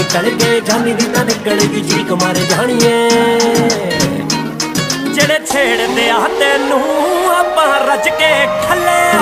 निकल गए जानी दी तां निकलेगी चीक मारे जानिए जेड़े छेड़दे आ तेनू आपां रज के खले